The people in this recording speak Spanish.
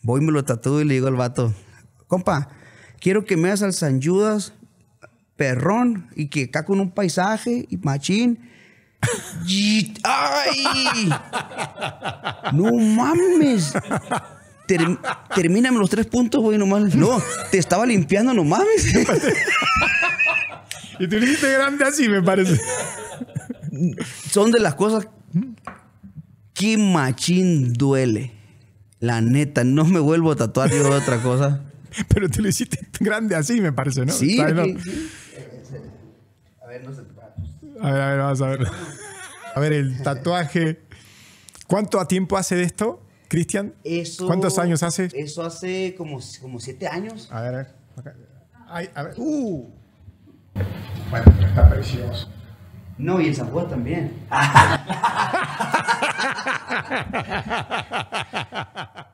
Voy y me lo tatúo y le digo al vato, compa, quiero que me hagas al San Judas perrón y que acá con un paisaje y machín. ¡Ay! ¡No mames! Termíname los 3 puntos, güey, nomás. No, te estaba limpiando, no mames. Y tú le hiciste grande así, me parece. Son de las cosas que machín duele. La neta, no me vuelvo a tatuar yo de otra cosa. Pero tú lo hiciste grande así, me parece, ¿no? Sí, ¿no? sí. A ver, no sé. A ver, vamos a ver. A ver, el tatuaje. ¿Cuánto tiempo hace de esto, Cristian? ¿Cuántos años hace? Eso hace como 7 años. A ver. Acá. Ay, a ver. Bueno, está precioso. No, y el San Juan también.